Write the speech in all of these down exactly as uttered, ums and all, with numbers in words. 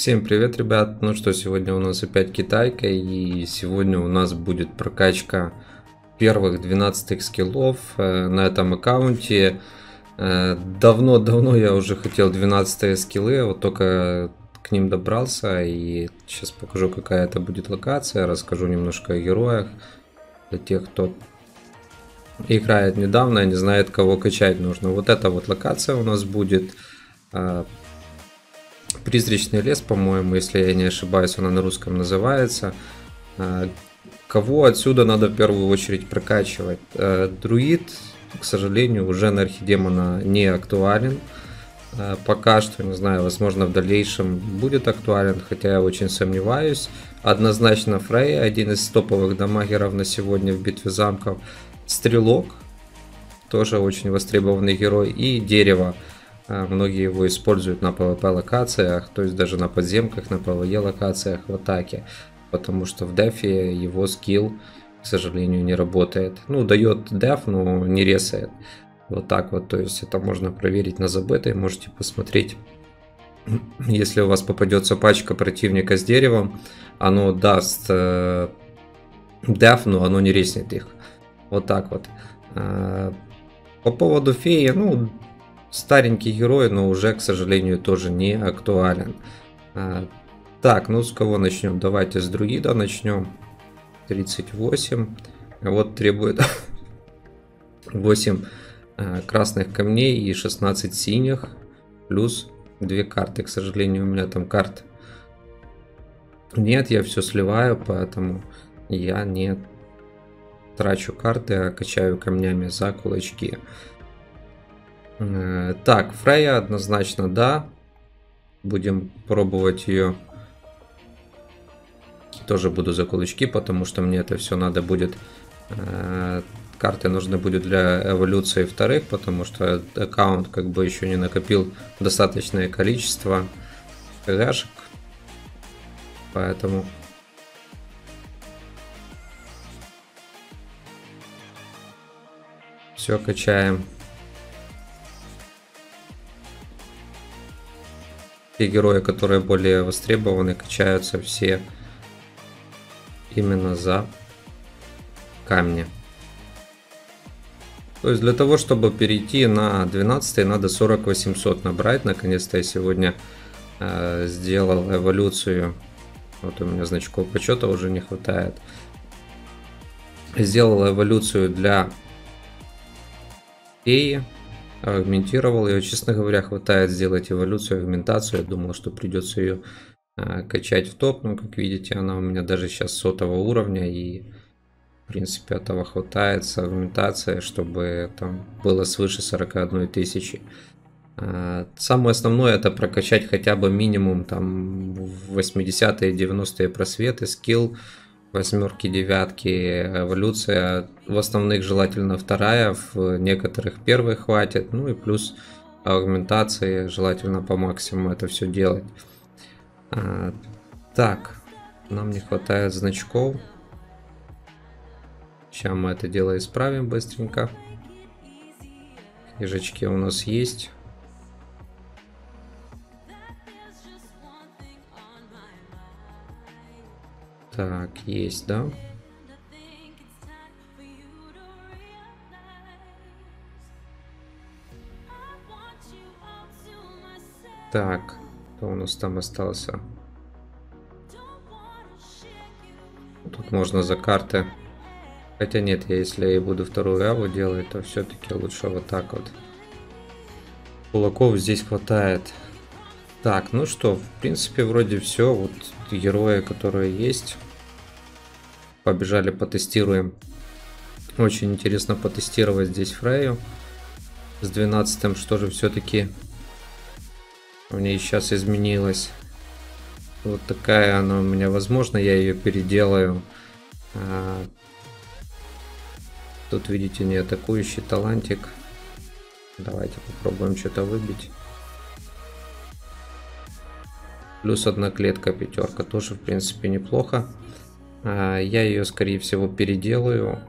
Всем привет, ребят! Ну что, сегодня у нас опять китайка, и сегодня у нас будет прокачка первых двенадцати скиллов э, на этом аккаунте. Давно-давно э, я уже хотел двенадцатые скиллы, вот только к ним добрался, и сейчас покажу, какая это будет локация, расскажу немножко о героях, для тех, кто играет недавно и не знает, кого качать нужно. Вот эта вот локация у нас будет... Э, Призрачный лес, по-моему, если я не ошибаюсь, она на русском называется. Кого отсюда надо в первую очередь прокачивать? Друид, к сожалению, уже на архидемона не актуален. Пока что, не знаю, возможно в дальнейшем будет актуален, хотя я очень сомневаюсь. Однозначно Фрей, один из топовых дамагеров на сегодня в битве замков. Стрелок, тоже очень востребованный герой. И Дерево. Многие его используют на пэ вэ пэ локациях, то есть даже на подземках, на пэ вэ е локациях в атаке, потому что в дефе его скилл, к сожалению, не работает. Ну, дает деф, но не ресает. Вот так вот, то есть это можно проверить на забытой, можете посмотреть. Если у вас попадется пачка противника с деревом, оно даст э, деф, но оно не реснет их. Вот так вот. По поводу феи, ну... Старенький герой, но уже, к сожалению, тоже не актуален. А, так, ну с кого начнем? Давайте с друида начнем. тридцать восемь. Вот требует восемь а, красных камней и шестнадцать синих. Плюс две карты. К сожалению, у меня там карт нет. Я все сливаю, поэтому я не трачу карты, а качаю камнями за кулачки. Так, Фрейя однозначно да. Будем пробовать ее. Тоже буду за кулачки, потому что мне это все надо будет. Карты нужны будут для эволюции вторых, потому что аккаунт как бы еще не накопил достаточное количество хгшек. Поэтому... Все качаем. Те герои, которые более востребованы, качаются все именно за камни. То есть для того, чтобы перейти на двенадцатый, надо сорок восемьсот набрать. Наконец-то я сегодня э, сделал эволюцию. Вот у меня значков почета уже не хватает. Сделал эволюцию для феи. Агментировал ее, честно говоря, хватает сделать эволюцию, агментацию. Я думал, что придется ее а, качать в топ, но как видите, она у меня даже сейчас сотого уровня, и в принципе этого хватает с агментацией, чтобы там было свыше сорока одной тысячи. А, самое основное это прокачать хотя бы минимум там восьмидесятые девяностые просветы, скилл. Восьмерки, девятки, эволюция, в основных желательно вторая, в некоторых первой хватит, ну и плюс агментации, желательно по максимуму это все делать. А, так, нам не хватает значков. Сейчас мы это дело исправим быстренько. Книжечки у нас есть. Так, есть, да? Так, кто у нас там остался? Тут можно за карты. Хотя нет, я если я буду вторую аву делать, то все-таки лучше вот так вот. Кулаков здесь хватает. Так, ну что, в принципе, вроде все. Вот герои, которые есть. Побежали, потестируем. Очень интересно потестировать здесь Фрейю. С двенадцатым, что же все-таки у нее сейчас изменилось. Вот такая она у меня. Возможно, я ее переделаю. А, тут, видите, не атакующий талантик. Давайте попробуем что-то выбить. Плюс одна клетка, пятерка. Тоже, в принципе, неплохо. А, я ее, скорее всего, переделаю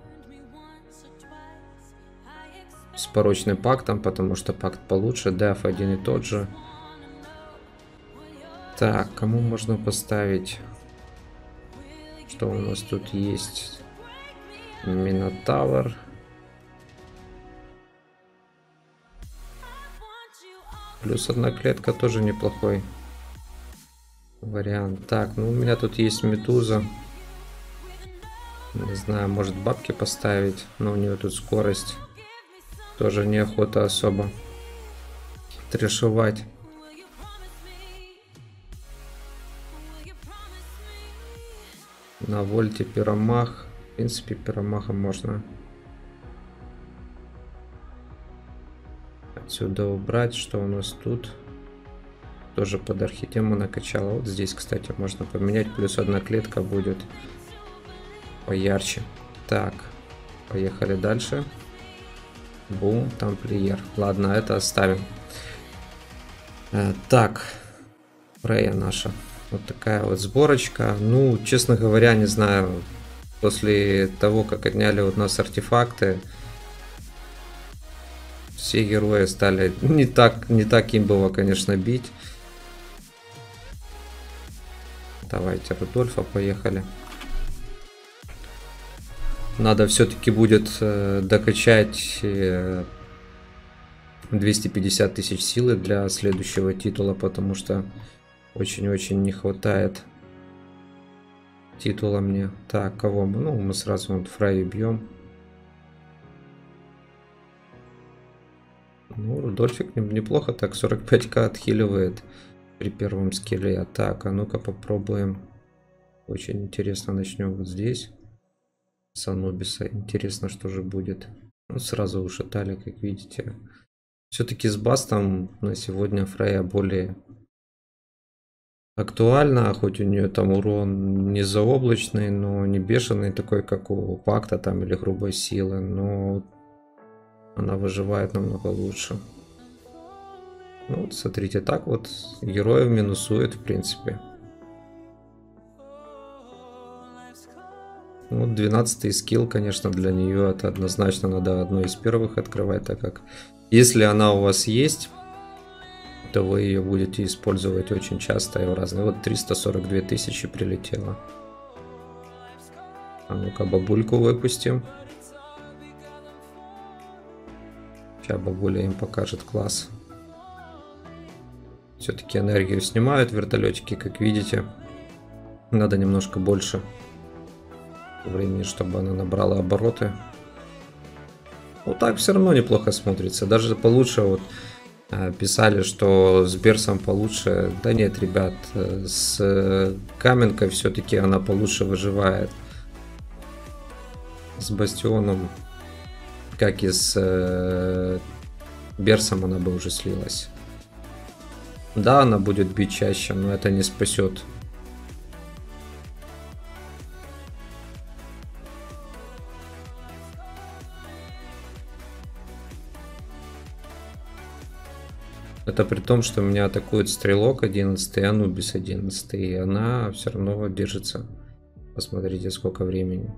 с порочным пактом, потому что пакт получше. Деф один и тот же. Так, кому можно поставить? Что у нас тут есть? Минотавр. Плюс одна клетка тоже неплохой вариант. Так, ну у меня тут есть Медуза. Не знаю, может бабки поставить, но у нее тут скорость. Тоже неохота особо трешевать. На вольте пиромах. В принципе, пиромаха можно отсюда убрать. Что у нас тут? Тоже под орхидему накачала. Вот здесь, кстати, можно поменять. Плюс одна клетка будет поярче. Так, поехали дальше. Бум, тамплиер. Ладно, это оставим. Э, так, Фрея наша. Вот такая вот сборочка. Ну, честно говоря, не знаю. После того, как отняли у нас артефакты, все герои стали не так, не так имбово, конечно, бить. Давайте Рудольфа, поехали. Надо все-таки будет э, докачать э, двести пятьдесят тысяч силы для следующего титула, потому что очень-очень не хватает титула мне. Так, кого мы? Ну, мы сразу вот Фрей бьем. Ну, Рудольфик неплохо так, сорок пять ка отхиливает при первом скилле. Так, а ну-ка попробуем. Очень интересно, начнем вот здесь. С Анубиса. Интересно, что же будет. Ну, сразу ушатали, как видите. Все-таки с бастом на сегодня Фрея более актуальна, хоть у нее там урон не заоблачный, но не бешеный такой, как у Пакта там или грубой силы, но она выживает намного лучше. Ну вот смотрите, так вот героев минусует в принципе. Вот двенадцатый скилл, конечно, для нее это однозначно надо одной из первых открывать, так как если она у вас есть, то вы ее будете использовать очень часто и в разные. Вот триста сорок две тысячи прилетело. А ну-ка бабульку выпустим. Сейчас бабуля им покажет класс. Все-таки энергию снимают вертолетики, как видите. Надо немножко больше времени, чтобы она набрала обороты. Вот так все равно неплохо смотрится. Даже получше вот писали, что с Берсом получше. Да нет, ребят, с Каменкой все-таки она получше выживает. С Бастионом, как и с Берсом, она бы уже слилась. Да, она будет бить чаще, но это не спасет. Это при том, что меня атакует Стрелок одиннадцатый, Анубис одиннадцатый, и она все равно держится. Посмотрите, сколько времени.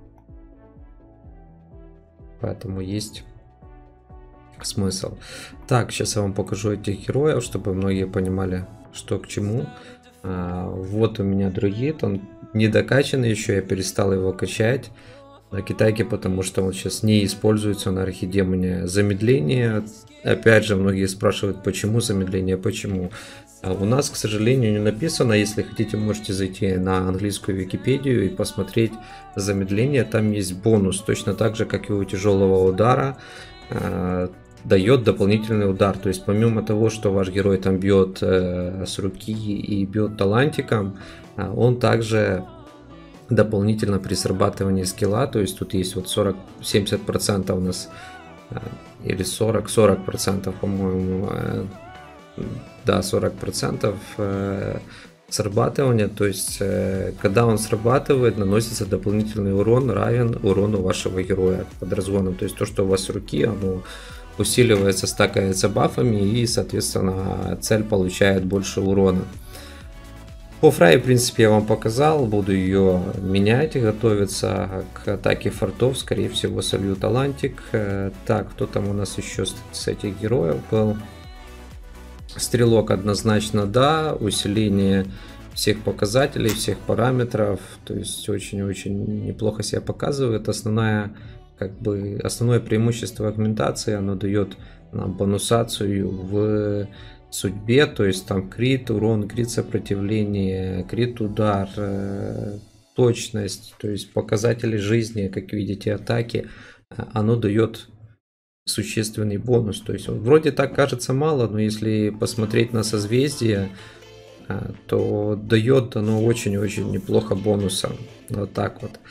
Поэтому есть смысл. Так, сейчас я вам покажу этих героев, чтобы многие понимали, что к чему. А, вот у меня другит, он не докачанный еще, я перестал его качать на китайке, потому что он сейчас не используется на архидемоне. Замедление, опять же, многие спрашивают, почему замедление, почему. А у нас, к сожалению, не написано. Если хотите, можете зайти на английскую Википедию и посмотреть замедление. Там есть бонус, точно так же, как и у тяжелого удара, э, дает дополнительный удар. То есть помимо того, что ваш герой там бьет э, с руки и бьет талантиком, э, он также дополнительно при срабатывании скилла, то есть тут есть вот сорок-семьдесят процентов у нас, или сорок-сорок процентов, по-моему, да, сорок процентов срабатывания, то есть когда он срабатывает, наносится дополнительный урон, равен урону вашего героя под разгоном, то есть то, что у вас с руки, оно усиливается, стакается бафами, и, соответственно, цель получает больше урона. По Фрае, в принципе, я вам показал, буду ее менять и готовиться к атаке фортов, скорее всего, солью талантик. Так, кто там у нас еще с этих героев был? Стрелок однозначно да, усиление всех показателей, всех параметров, то есть очень-очень неплохо себя показывает. Основная, как бы, основное преимущество агментации, оно дает нам бонусацию в судьбе, то есть там крит, урон, крит сопротивление, крит удар, точность, то есть показатели жизни, как видите, атаки, оно дает существенный бонус. То есть вроде так кажется мало, но если посмотреть на созвездие, то дает оно очень-очень неплохо бонуса. Вот так вот.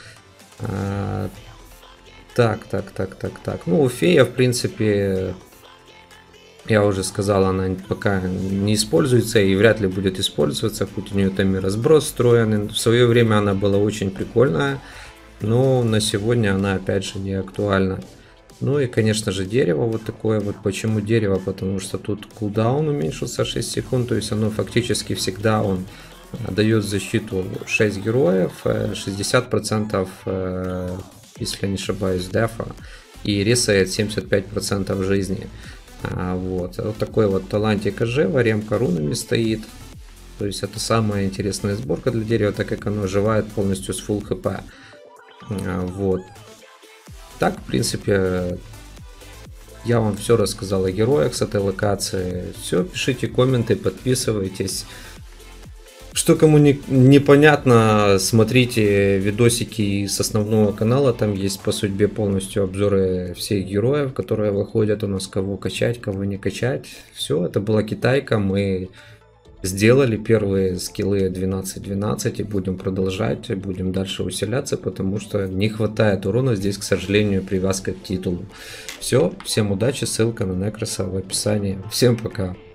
Так, так, так, так, так. Ну, фея, в принципе, я уже сказал, она пока не используется и вряд ли будет использоваться, хоть у нее там и разброс встроенный. В свое время она была очень прикольная, но на сегодня она опять же не актуальна. Ну и, конечно же, дерево вот такое вот. Почему дерево? Потому что тут кулдаун уменьшился шесть секунд, то есть оно фактически всегда он дает защиту шесть героев, шестьдесят процентов, если я не ошибаюсь, дефа, и ресает семьдесят пять процентов жизни. Вот. Вот такой вот талантик Ажева, ремка рунами стоит. То есть это самая интересная сборка для дерева, так как оно оживает полностью с full хп. Вот. Так, в принципе, я вам все рассказал о героях с этой локации. Все, пишите комменты, подписывайтесь. Что кому не, непонятно, смотрите видосики с основного канала. Там есть по судьбе полностью обзоры всех героев, которые выходят у нас, кого качать, кого не качать. Все, это была китайка. Мы сделали первые скиллы двенадцать двенадцать и будем продолжать, будем дальше усиляться, потому что не хватает урона здесь, к сожалению, привязка к титулу. Все, всем удачи, ссылка на Некроса в описании. Всем пока.